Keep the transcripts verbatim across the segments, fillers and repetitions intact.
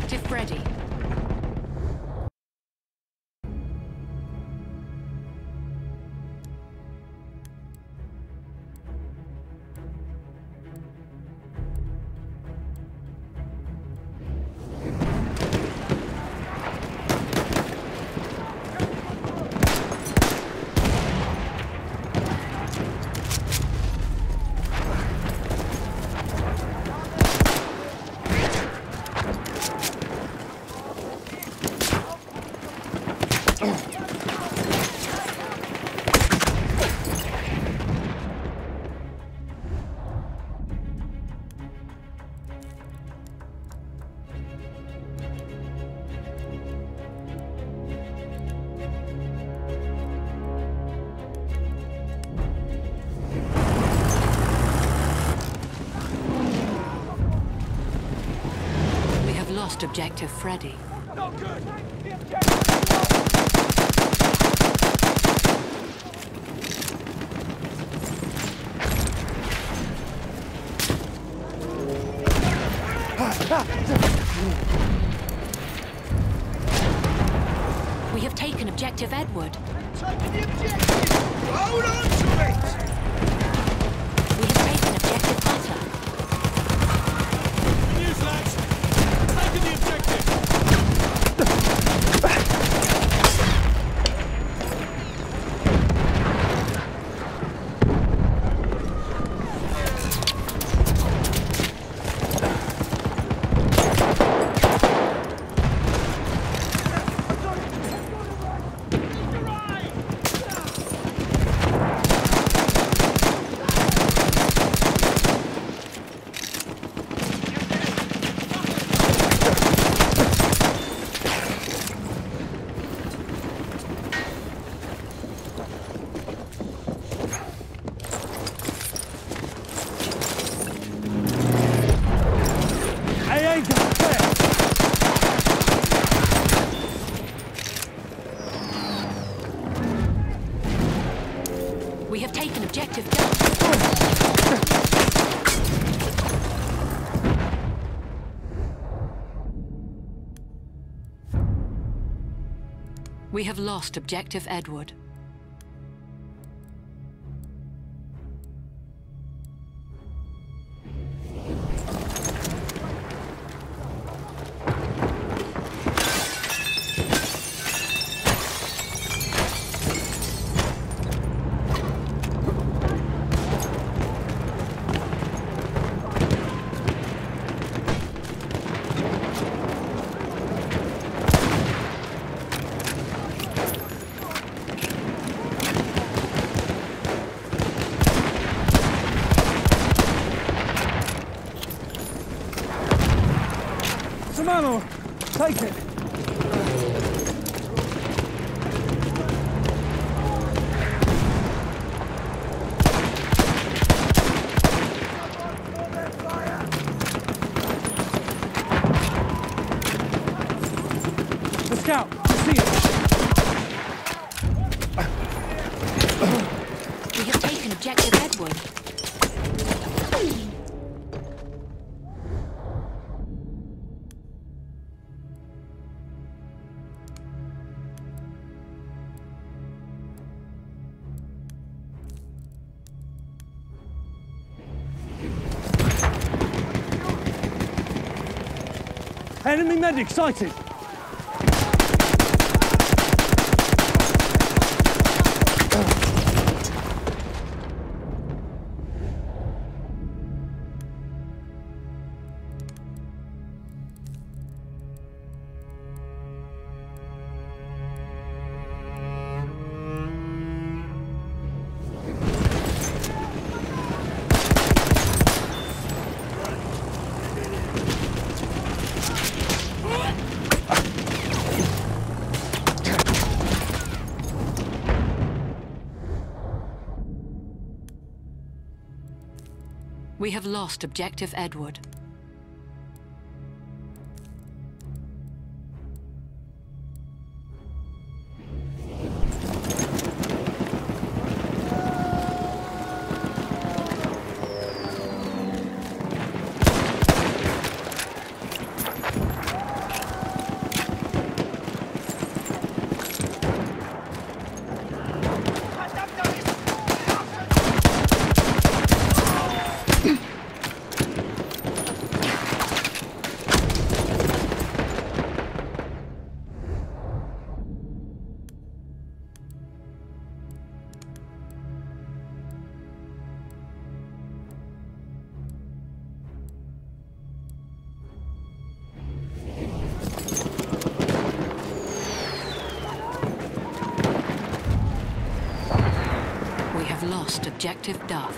Objective Freddy. Lost Objective Freddy. Not good. The objective. We have taken Objective Edward. Taking the objective. Hold on to it. We have taken Objective Hunter. News, lads. Taking the objective. We have taken Objective Delta. We have lost Objective Edward. Some ammo. Take it. The scout. I see it. We have taken Objective Edward. Enemy medic sighted. We have lost Objective Edward. lost objective Duff.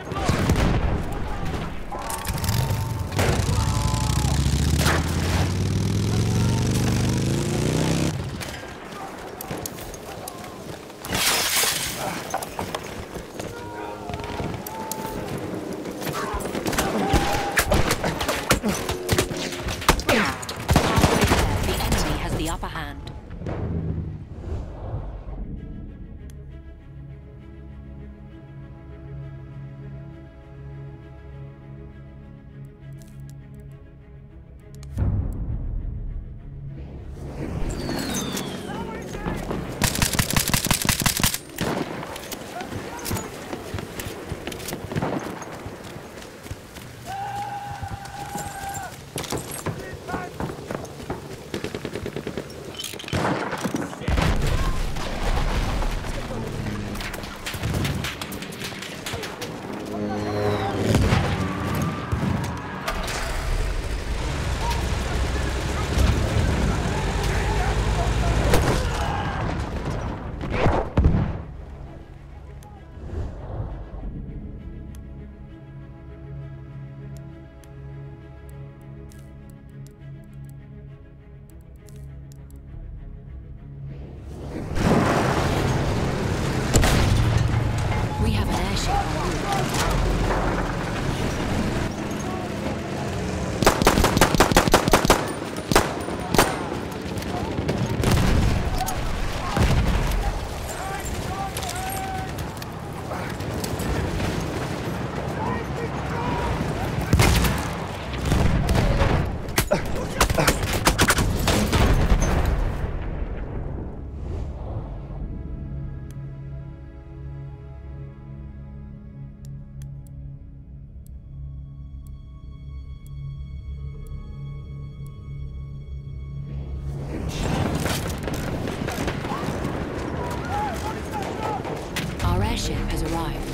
Airship has arrived.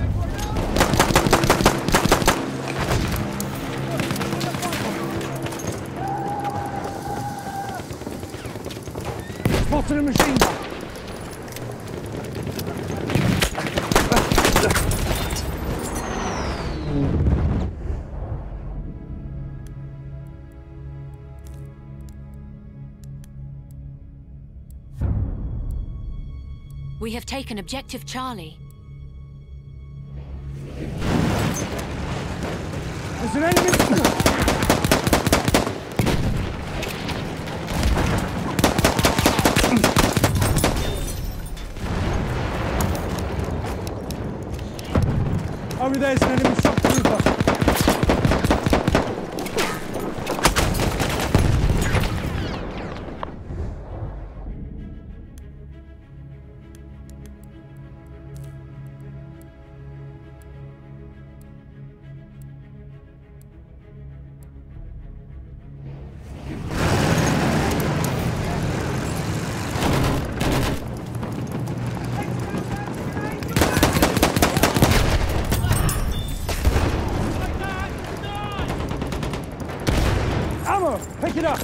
Spotted a machine gun. We have taken objective Charlie. There's an enemy! Over there's an enemy shock trooper. Pick it up!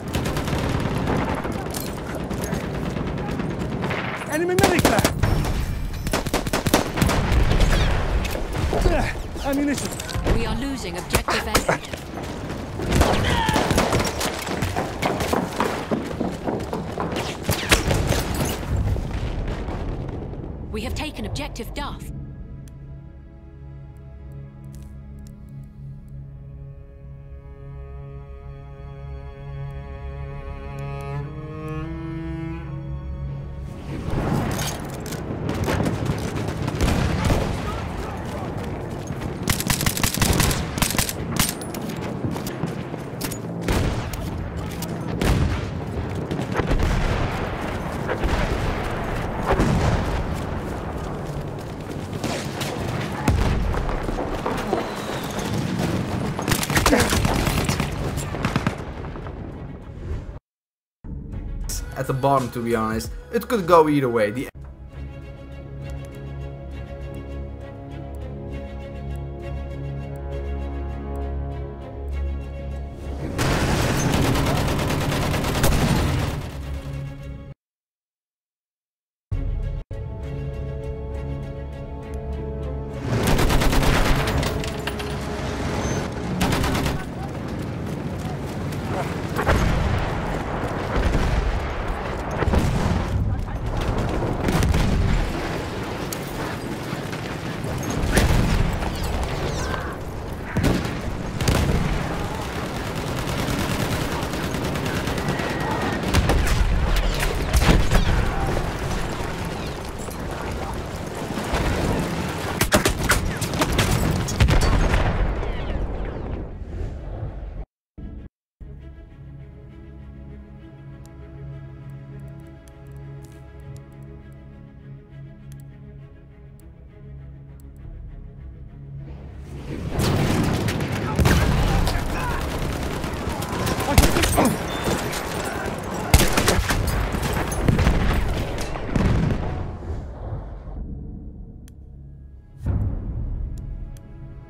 Enemy medic there! There! Ammunition! We are losing objective Edward. We have taken objective Duff. At the bottom, to be honest. It could go either way. The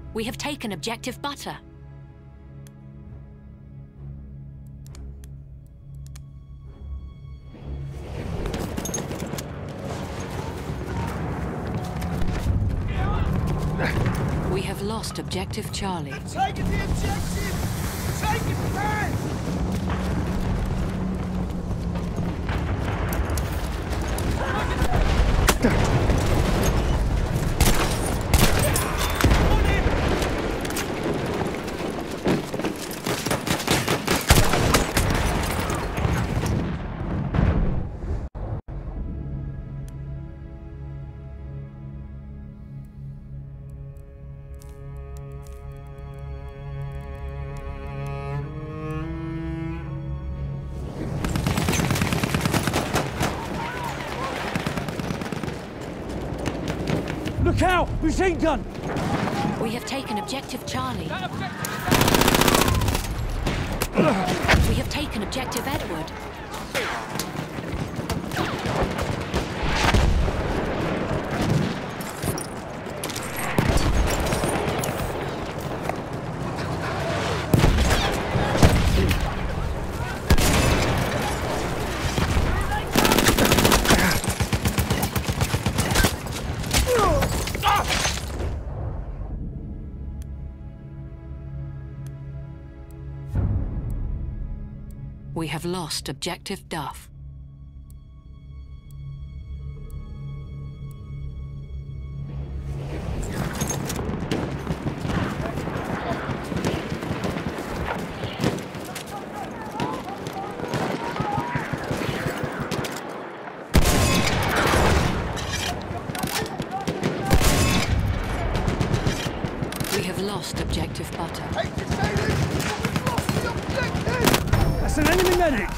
We have taken objective butter. We have lost objective Charlie. Taking the objective! Take it back! Look out! Machine gun! We have taken objective Charlie. We have taken objective Edward. We have lost objective Duff. We have lost objective Butter. Hate to say this, but we've lost the objective! That's an enemy medic!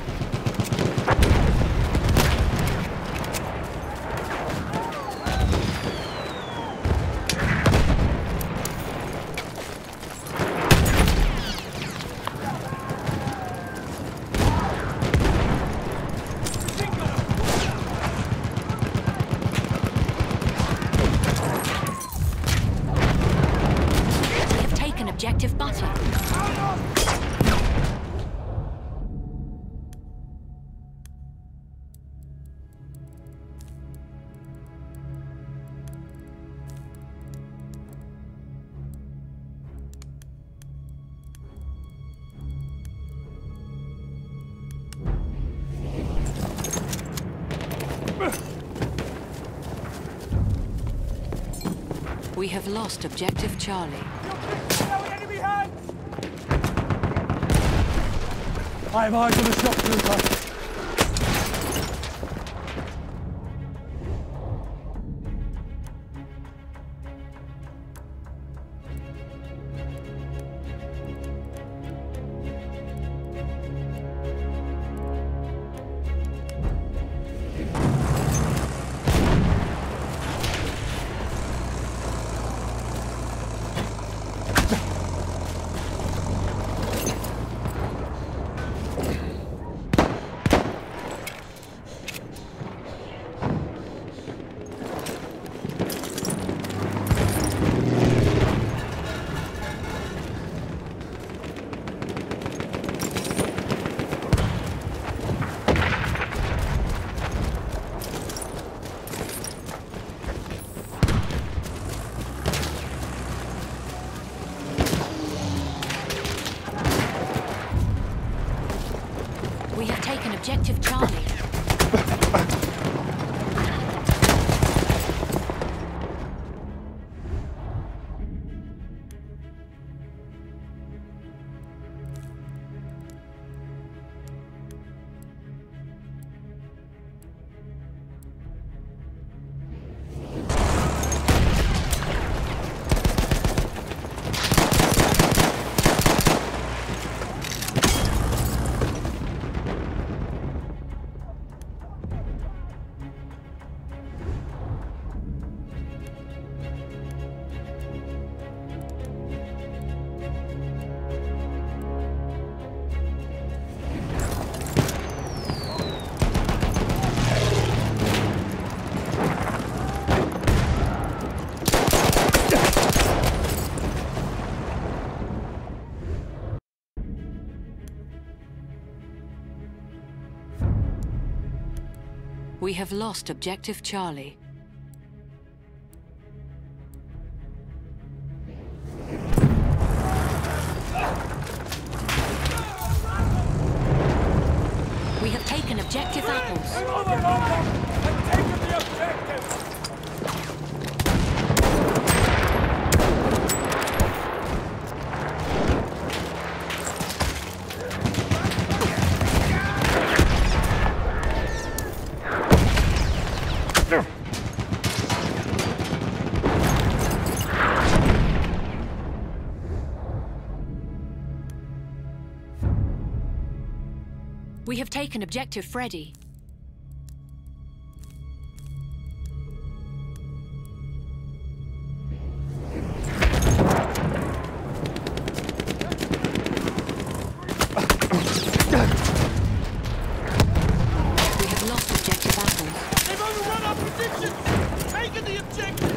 We have taken objective Butter. We have lost objective Charlie. Enemy hands! I have eyes on the shock trooper. We have taken objective Charlie. We have lost Objective Charlie. We have taken Objective Apples. I've taken the objective! We have taken Objective Freddy. We have lost Objective Apples. They've overrun our positions! Taken the objective!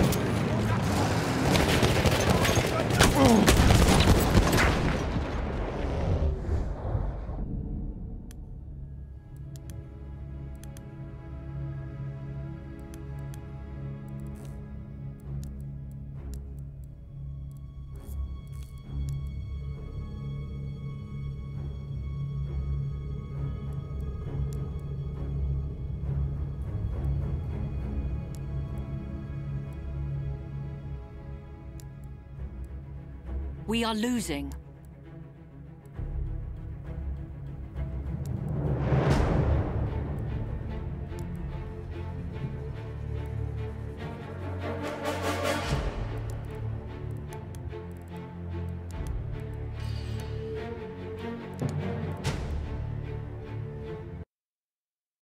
We are losing.